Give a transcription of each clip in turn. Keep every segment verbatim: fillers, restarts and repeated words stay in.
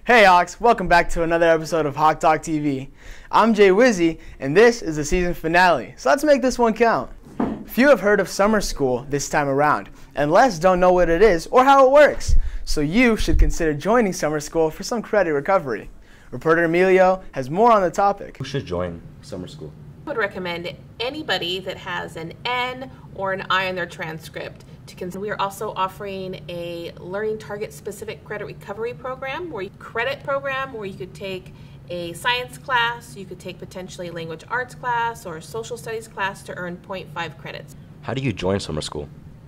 Hey Hawks, welcome back to another episode of Hawk Talk T V. I'm Jay Wizzy, and this is the season finale, so let's make this one count. Few have heard of summer school this time around, and less don't know what it is or how it works, so you should consider joining summer school for some credit recovery. Reporter Emilio has more on the topic. Who should join summer school? I would recommend anybody that has an N or an I on their transcript to consider. We are also offering a learning target specific credit recovery program, where you credit program where you could take a science class, you could take potentially a language arts class or a social studies class to earn zero point five credits. How do you join summer school?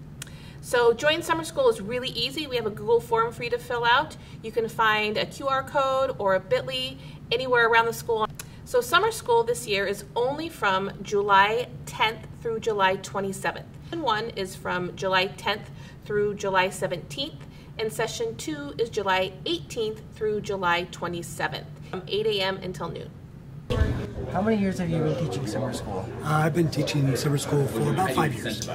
So join summer school is really easy. We have a Google form for you to fill out. You can find a Q R code or a bit dot L Y anywhere around the school. So summer school this year is only from July tenth through July twenty-seventh. Session one is from July tenth through July seventeenth, and session two is July eighteenth through July twenty-seventh, from eight A M until noon. How many years have you been teaching summer school? Uh, I've been teaching summer school for about five years.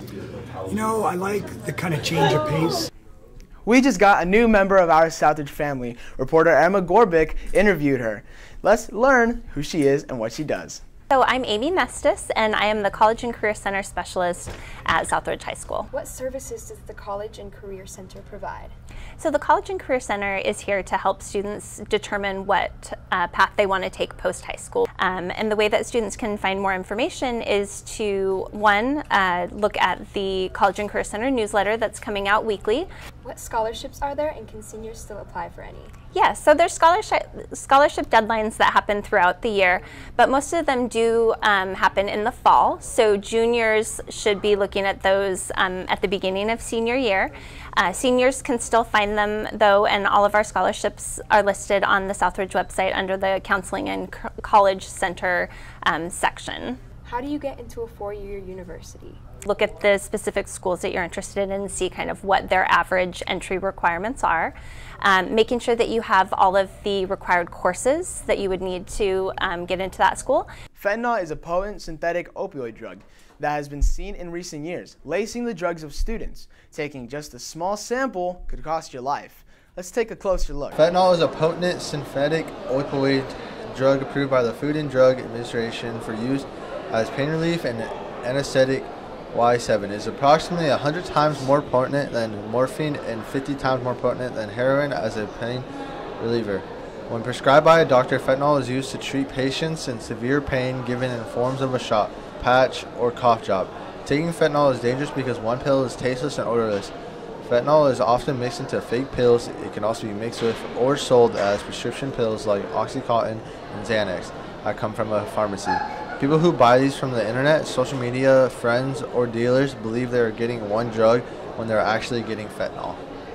You know, I like the kind of change of pace. We just got a new member of our Southridge family. Reporter Emma Gorbick interviewed her. Let's learn who she is and what she does. So I'm Amy Mestis, and I am the College and Career Center Specialist at Southridge High School. What services does the College and Career Center provide? So the College and Career Center is here to help students determine what uh, path they want to take post-high school. Um, and the way that students can find more information is to, one, uh, look at the College and Career Center newsletter that's coming out weekly. What scholarships are there, and can seniors still apply for any? Yeah, so there's scholarship, scholarship deadlines that happen throughout the year, but most of them do um, happen in the fall. So juniors should be looking at those um, at the beginning of senior year. Uh, seniors can still find them though, and all of our scholarships are listed on the Southridge website under the Counseling and C College Center um, section. How do you get into a four-year university? Look at the specific schools that you're interested in and see kind of what their average entry requirements are. Um, making sure that you have all of the required courses that you would need to um, get into that school. Fentanyl is a potent synthetic opioid drug that has been seen in recent years, lacing the drugs of students. Taking just a small sample could cost your life. Let's take a closer look. Fentanyl is a potent synthetic opioid drug approved by the Food and Drug Administration for use as pain relief and anesthetic. Y seven is approximately one hundred times more potent than morphine and fifty times more potent than heroin as a pain reliever. When prescribed by a doctor, fentanyl is used to treat patients in severe pain given in forms of a shot, patch, or cough drop. Taking fentanyl is dangerous because one pill is tasteless and odorless. Fentanyl is often mixed into fake pills. It can also be mixed with or sold as prescription pills like Oxycontin and Xanax that come from a pharmacy. People who buy these from the internet, social media, friends, or dealers believe they are getting one drug when they're actually getting fentanyl.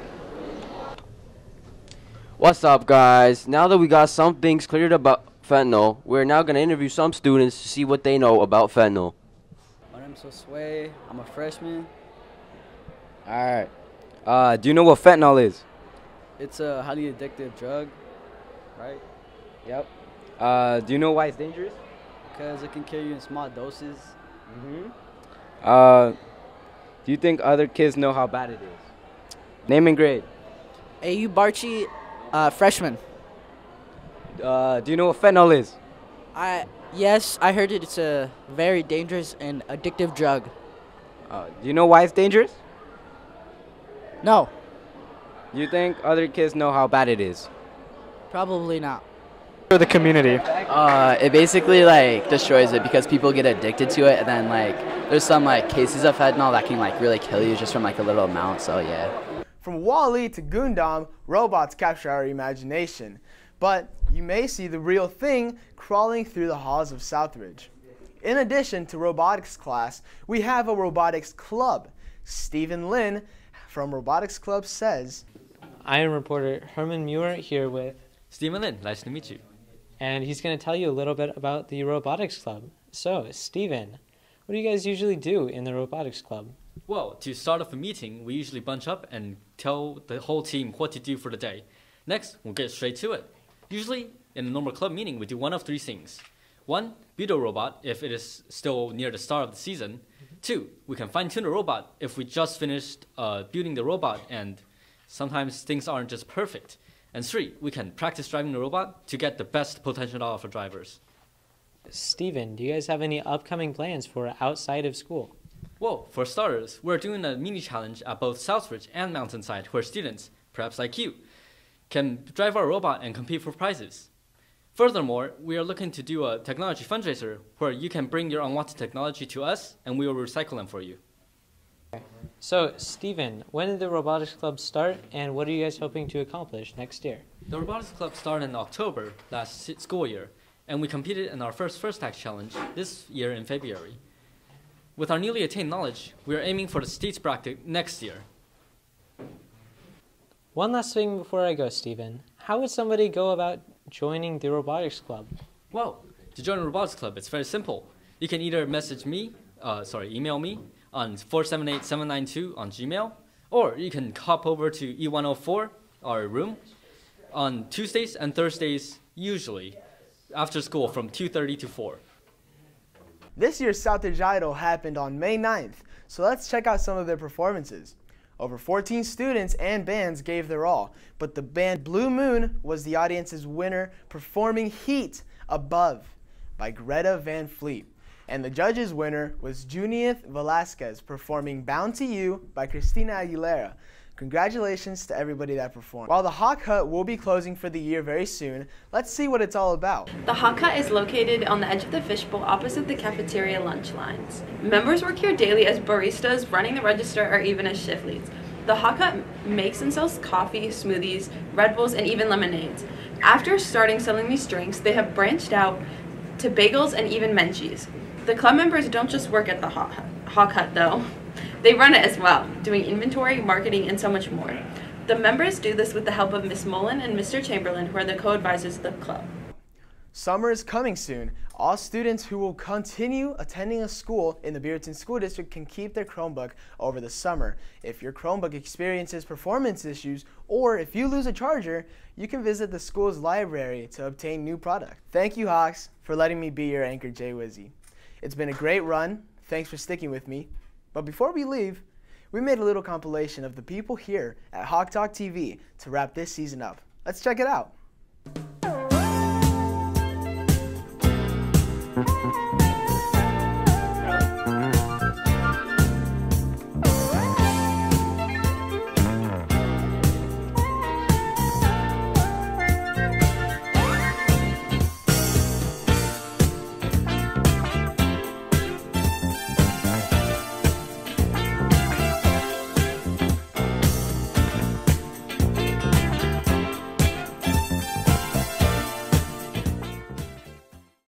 What's up, guys? Now that we got some things cleared about fentanyl, we're now going to interview some students to see what they know about fentanyl. My name's Josue. I'm a freshman. Alright. Uh, do you know what fentanyl is? It's a highly addictive drug, right? Yep. Uh, do you know why it's dangerous? Because it can kill you in small doses. Mm-hmm. Uh, do you think other kids know how bad it is? Name and grade. A U Barchi, uh, freshman. Uh, do you know what fentanyl is? I yes, I heard it. It's a very dangerous and addictive drug. Uh, do you know why it's dangerous? No. Do you think other kids know how bad it is? Probably not. For the community. Uh, it basically like destroys it because people get addicted to it, and then like there's some like cases of fentanyl that can like really kill you just from like a little amount. So yeah. From WALL-E to Gundam, robots capture our imagination. But you may see the real thing crawling through the halls of Southridge. In addition to robotics class, we have a robotics club. Stephen Lin from Robotics Club says, I am reporter Herman Muir here with Stephen Lin. Nice to meet you. And he's going to tell you a little bit about the Robotics Club. So, Stephen, what do you guys usually do in the Robotics Club? Well, to start off a meeting, we usually bunch up and tell the whole team what to do for the day. Next, we'll get straight to it. Usually, in a normal club meeting, we do one of three things. One, build a robot if it is still near the start of the season. Mm-hmm. Two, we can fine-tune a robot if we just finished uh, building the robot and sometimes things aren't just perfect. And three, we can practice driving the robot to get the best potential out of our drivers. Steven, do you guys have any upcoming plans for outside of school? Well, for starters, we're doing a mini challenge at both Southridge and Mountainside where students, perhaps like you, can drive our robot and compete for prizes. Furthermore, we are looking to do a technology fundraiser where you can bring your unwanted technology to us and we will recycle them for you. So, Steven, when did the Robotics Club start and what are you guys hoping to accomplish next year? The Robotics Club started in October last school year, and we competed in our first First Act Challenge this year in February. With our newly attained knowledge, we are aiming for the state's bracket next year. One last thing before I go, Steven. How would somebody go about joining the Robotics Club? Well, to join the Robotics Club, it's very simple. You can either message me, uh, sorry, email me on four seven eight seven nine two on Gmail, or you can hop over to E one oh four, our room, on Tuesdays and Thursdays, usually, after school from two thirty to four. This year's Southridge Idol happened on May ninth, so let's check out some of their performances. Over fourteen students and bands gave their all, but the band Blue Moon was the audience's winner, performing Heat Above by Greta Van Fleet. And the judges' winner was Junieth Velasquez performing Bound to You by Christina Aguilera. Congratulations to everybody that performed. While the Hawk Hut will be closing for the year very soon, let's see what it's all about. The Hawk Hut is located on the edge of the fishbowl opposite the cafeteria lunch lines. Members work here daily as baristas, running the register, or even as shift leads. The Hawk Hut makes and sells coffee, smoothies, Red Bulls, and even lemonades. After starting selling these drinks, they have branched out to bagels and even Menchie's. The club members don't just work at the Hawk Hut though. They run it as well, doing inventory, marketing, and so much more. The members do this with the help of Miss Mullen and Mister Chamberlain, who are the co-advisors of the club. Summer is coming soon. All students who will continue attending a school in the Beaverton School District can keep their Chromebook over the summer. If your Chromebook experiences performance issues, or if you lose a charger, you can visit the school's library to obtain new product. Thank you, Hawks, for letting me be your anchor, Jay Wizzy. It's been a great run. Thanks for sticking with me. But before we leave, we made a little compilation of the people here at Hawk Talk T V to wrap this season up. Let's check it out.